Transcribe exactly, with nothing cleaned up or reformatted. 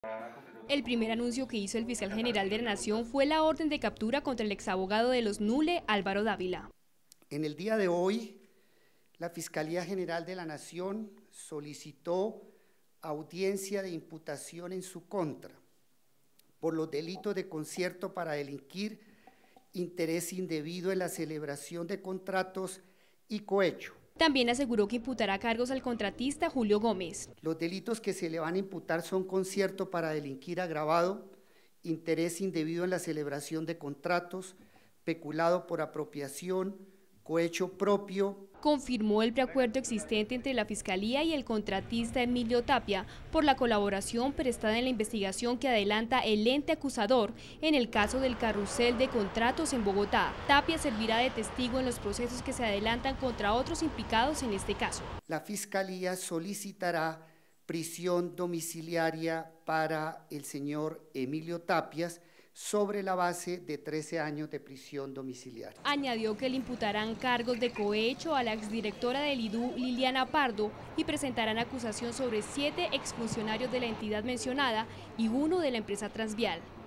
El primer anuncio que hizo el fiscal general de la Nación fue la orden de captura contra el exabogado de los Nule, Álvaro Dávila. En el día de hoy, la Fiscalía General de la Nación solicitó audiencia de imputación en su contra por los delitos de concierto para delinquir, interés indebido en la celebración de contratos y cohecho. También aseguró que imputará cargos al contratista Julio Gómez. Los delitos que se le van a imputar son concierto para delinquir agravado, interés indebido en la celebración de contratos, peculado por apropiación, cohecho propio. Confirmó el preacuerdo existente entre la Fiscalía y el contratista Emilio Tapia por la colaboración prestada en la investigación que adelanta el ente acusador en el caso del carrusel de contratos en Bogotá. Tapia servirá de testigo en los procesos que se adelantan contra otros implicados en este caso. La Fiscalía solicitará prisión domiciliaria para el señor Emilio Tapias sobre la base de trece años de prisión domiciliaria. Añadió que le imputarán cargos de cohecho a la exdirectora del I D U, Liliana Pardo, y presentarán acusación sobre siete exfuncionarios de la entidad mencionada y uno de la empresa Transvial.